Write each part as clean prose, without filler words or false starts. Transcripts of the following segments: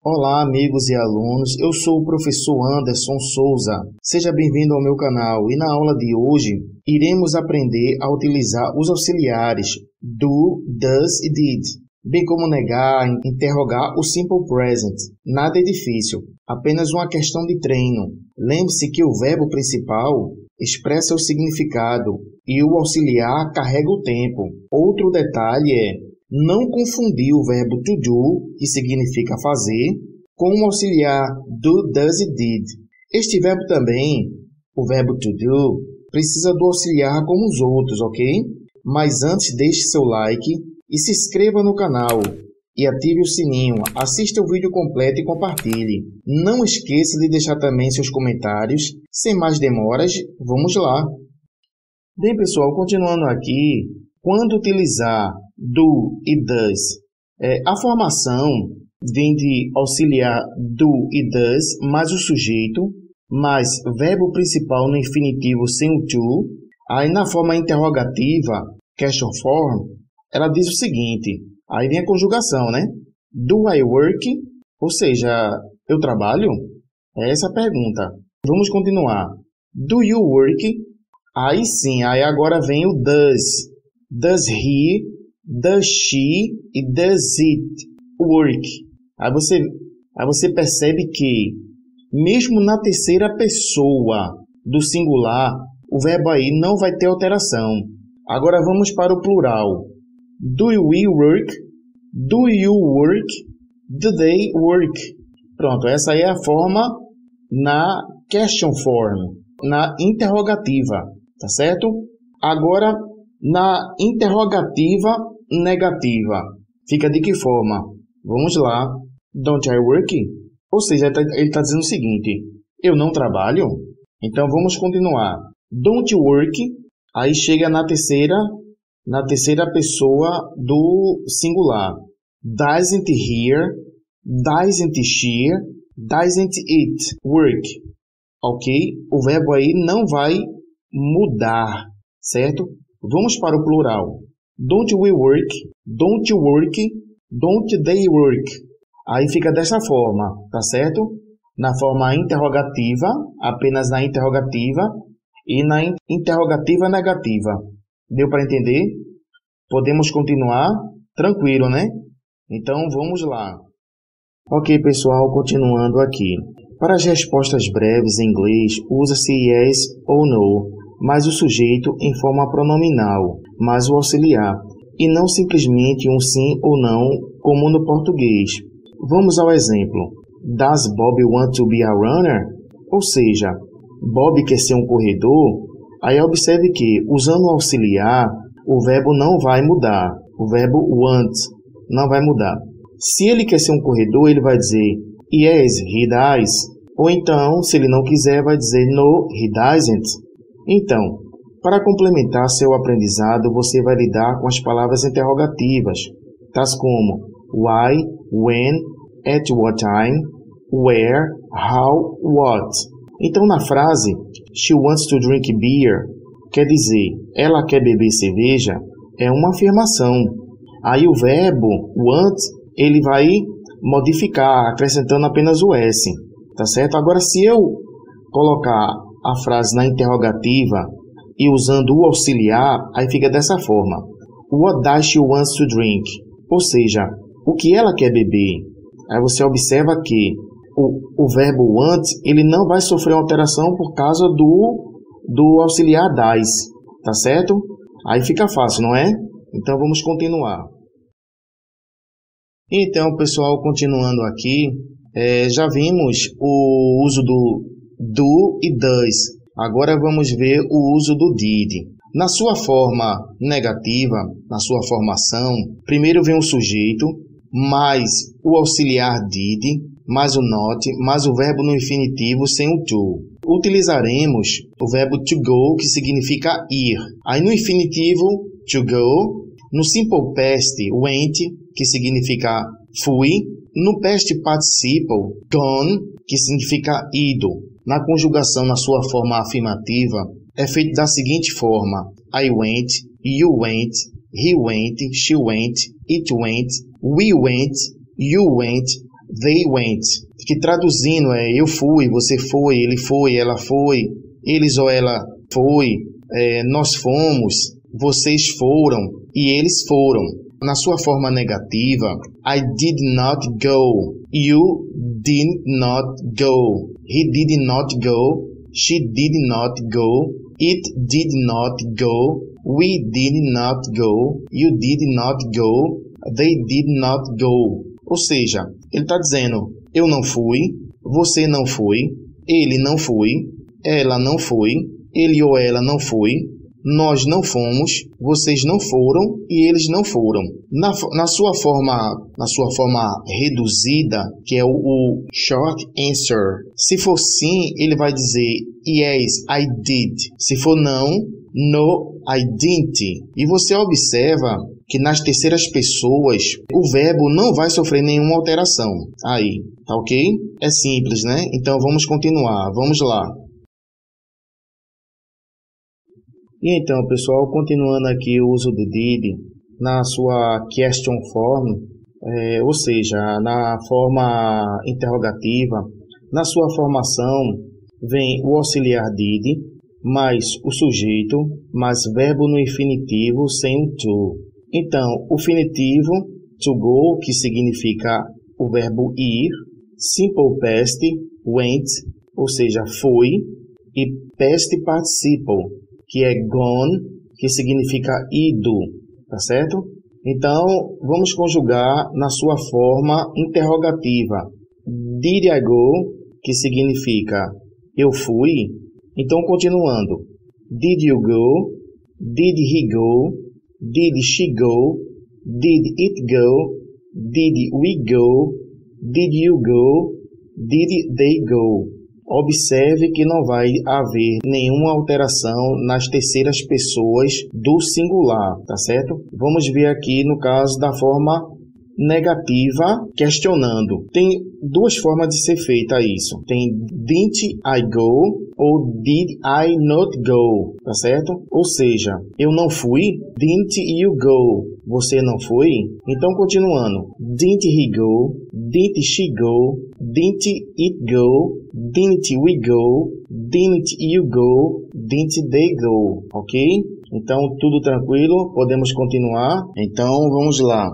Olá, amigos e alunos, eu sou o professor Anderson Souza. Seja bem-vindo ao meu canal e na aula de hoje iremos aprender a utilizar os auxiliares do, does e did, bem como negar, interrogar o simple present. Nada é difícil, apenas uma questão de treino. Lembre-se que o verbo principal expressa o significado e o auxiliar carrega o tempo. Outro detalhe é não confundir o verbo to do, que significa fazer, com o auxiliar do, does e did. Este verbo também, o verbo to do, precisa do auxiliar como os outros, ok? Mas antes deixe seu like e se inscreva no canal e ative o sininho. Assista o vídeo completo e compartilhe. Não esqueça de deixar também seus comentários. Sem mais demoras, vamos lá! Bem, pessoal, continuando aqui, quando utilizar do e does, a formação vem de auxiliar do e does, mais o sujeito, mais verbo principal no infinitivo sem o to. Aí na forma interrogativa, question form, ela diz o seguinte, aí vem a conjugação, né? Do I work? Ou seja, eu trabalho? É essa a pergunta. Vamos continuar. Do you work? Aí sim, aí agora vem o does. Does he, does she e does it work? Aí você percebe que, mesmo na terceira pessoa do singular, o verbo aí não vai ter alteração. Agora vamos para o plural. Do we work? Do you work? Do they work? Pronto, essa aí é a forma na question form, na interrogativa, tá certo? Agora, na interrogativa negativa, fica de que forma? Vamos lá. Don't I work? Ou seja, ele está dizendo o seguinte, eu não trabalho? Então, vamos continuar. Don't you work? Aí chega na terceira pessoa do singular. Doesn't he, doesn't she, doesn't it work? Ok? O verbo aí não vai mudar, certo? Vamos para o plural. Don't we work? Don't you work? Don't they work? Aí fica dessa forma, tá certo? Na forma interrogativa, apenas na interrogativa, e na interrogativa negativa. Deu para entender? Podemos continuar? Tranquilo, né? Então, vamos lá. Ok, pessoal, continuando aqui. Para as respostas breves em inglês, usa-se yes ou no, mais o sujeito em forma pronominal, mais o auxiliar, e não simplesmente um sim ou não, como no português. Vamos ao exemplo. Does Bob want to be a runner? Ou seja, Bob quer ser um corredor? Aí observe que, usando o auxiliar, o verbo não vai mudar. O verbo want não vai mudar. Se ele quer ser um corredor, ele vai dizer yes, he does. Ou então, se ele não quiser, vai dizer no, he doesn't. Então, para complementar seu aprendizado, você vai lidar com as palavras interrogativas, tais como why, when, at what time, where, how, what. Então, na frase she wants to drink beer, quer dizer, ela quer beber cerveja, é uma afirmação. Aí o verbo want, ele vai modificar, acrescentando apenas o S, tá certo? Agora, se eu colocar a frase na interrogativa e usando o auxiliar, aí fica dessa forma. What does she want to drink? Ou seja, o que ela quer beber? Aí você observa que o verbo want, ele não vai sofrer alteração por causa do auxiliar does, tá certo? Aí fica fácil, não é? Então vamos continuar. Então, pessoal, continuando aqui, já vimos o uso do e does. Agora vamos ver o uso do did. Na sua forma negativa, na sua formação, primeiro vem o sujeito, mais o auxiliar did, mais o not, mais o verbo no infinitivo sem o to. Utilizaremos o verbo to go, que significa ir. Aí no infinitivo, to go. No simple past, went, que significa fui. No past participle, gone, que significa ido. Na conjugação, na sua forma afirmativa, é feito da seguinte forma. I went, you went, he went, she went, it went, we went, you went, they went, que traduzindo é eu fui, você foi, ele foi, ela foi, eles ou ela foi, nós fomos, vocês foram e eles foram. Na sua forma negativa, I did not go, you did not go, he did not go, she did not go, it did not go, we did not go, you did not go, they did not go. Ou seja, ele está dizendo, eu não fui, você não foi, ele não foi, ela não foi, ele ou ela não foi, nós não fomos, vocês não foram e eles não foram. Na sua forma reduzida, que é o short answer. Se for sim, ele vai dizer yes, I did. Se for não, no, I didn't. E você observa que nas terceiras pessoas o verbo não vai sofrer nenhuma alteração. Aí, tá ok? É simples, né? Então vamos continuar. Vamos lá. E então, pessoal, continuando aqui o uso do did na sua question form, ou seja, na forma interrogativa, na sua formação vem o auxiliar did, mais o sujeito, mais verbo no infinitivo sem o to. Então, o finitivo to go, que significa o verbo ir, simple past, went, ou seja, foi, e past participle, que é gone, que significa ido, tá certo? Então, vamos conjugar na sua forma interrogativa. Did I go, que significa eu fui. Então, continuando. Did you go? Did he go? Did she go? Did it go? Did we go? Did you go? Did they go? Observe que não vai haver nenhuma alteração nas terceiras pessoas do singular, tá certo? Vamos ver aqui no caso da forma negativa, questionando. Tem duas formas de ser feita isso. Tem didn't I go ou did I not go, tá certo? Ou seja, eu não fui, didn't you go? Você não foi? Então, continuando. Didn't he go? Didn't she go? Didn't it go? Didn't we go? Didn't you go? Didn't they go? Ok? Então, tudo tranquilo? Podemos continuar? Então, vamos lá.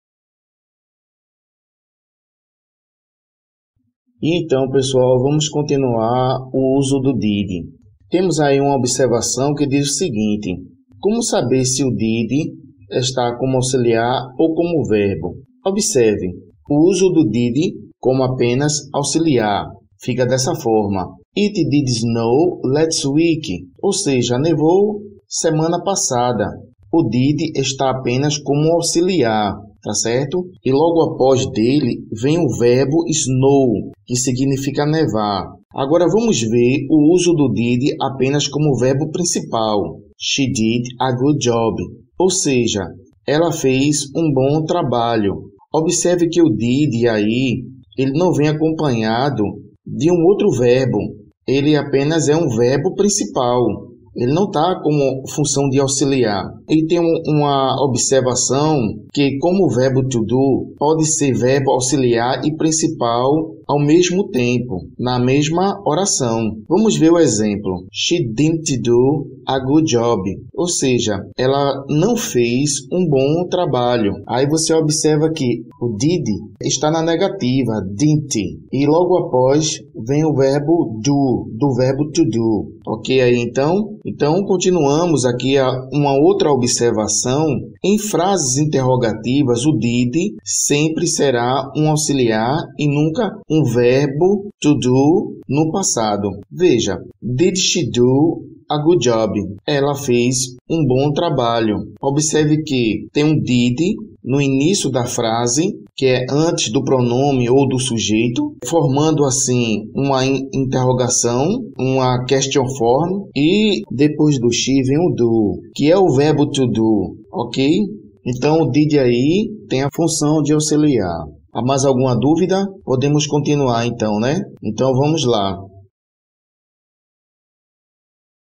E então, pessoal, vamos continuar o uso do did. Temos aí uma observação que diz o seguinte. Como saber se o did está como auxiliar ou como verbo? Observe, o uso do did como apenas auxiliar. Fica dessa forma. It did snow last week. Ou seja, nevou semana passada. O did está apenas como auxiliar, tá certo? E logo após dele vem o verbo snow, que significa nevar. Agora vamos ver o uso do did apenas como verbo principal. She did a good job. Ou seja, ela fez um bom trabalho. Observe que o did aí, ele não vem acompanhado de um outro verbo. Ele apenas é um verbo principal. Ele não está como função de auxiliar. Ele tem uma observação que, como o verbo to do, pode ser verbo auxiliar e principal ao mesmo tempo, na mesma oração. Vamos ver o exemplo. She didn't do a good job. Ou seja, ela não fez um bom trabalho. Aí você observa que o did está na negativa, didn't. E logo após vem o verbo do verbo to do. Ok aí então? Então continuamos aqui uma outra observação. Em frases interrogativas, o did sempre será um auxiliar e nunca um verbo to do no passado. Veja, did she do a good job? Ela fez um bom trabalho. Observe que tem um did no início da frase, que é antes do pronome ou do sujeito, formando assim uma interrogação, uma question form, e depois do she vem o do, que é o verbo to do, ok? Então o did aí tem a função de auxiliar. Há mais alguma dúvida? Podemos continuar então, né? Então vamos lá.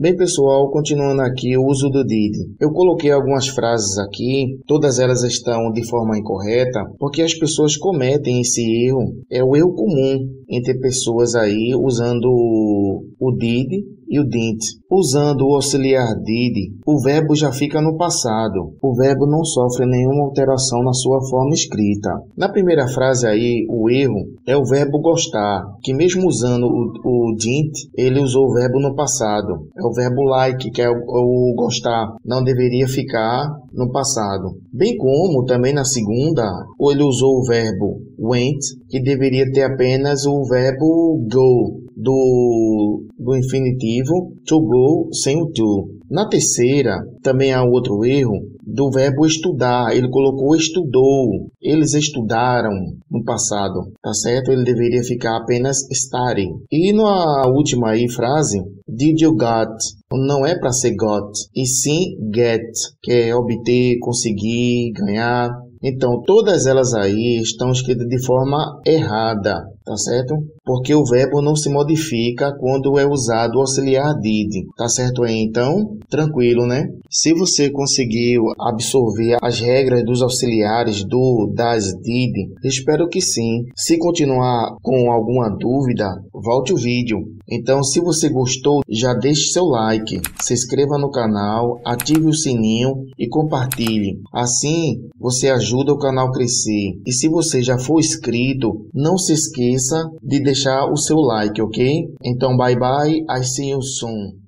Bem, pessoal, continuando aqui o uso do did. Eu coloquei algumas frases aqui, todas elas estão de forma incorreta, porque as pessoas cometem esse erro. É o erro comum entre pessoas aí usando o did e o didn't. Usando o auxiliar did, o verbo já fica no passado. O verbo não sofre nenhuma alteração na sua forma escrita. Na primeira frase aí, o erro é o verbo gostar, que mesmo usando o didn't, ele usou o verbo no passado. É o verbo like, que é o gostar. Não deveria ficar no passado. Bem como também na segunda, ele usou o verbo went, que deveria ter apenas o verbo go, do infinitivo to go sem o to. Na terceira, também há outro erro do verbo estudar. Ele colocou estudou. Eles estudaram no passado, tá certo? Ele deveria ficar apenas study. E na última aí frase, did you got? Não é para ser got, e sim get, que é obter, conseguir, ganhar. Então, todas elas aí estão escritas de forma errada, tá certo? Porque o verbo não se modifica quando é usado o auxiliar did, tá certo aí? Então, tranquilo, né? Se você conseguiu absorver as regras dos auxiliares do, das, did, espero que sim. Se continuar com alguma dúvida, volte o vídeo. Então, se você gostou, já deixe seu like, se inscreva no canal, ative o sininho e compartilhe. Assim, você ajuda o canal a crescer. E se você já for inscrito, não se esqueça de deixar o seu like, ok? Então, bye bye, I see you soon.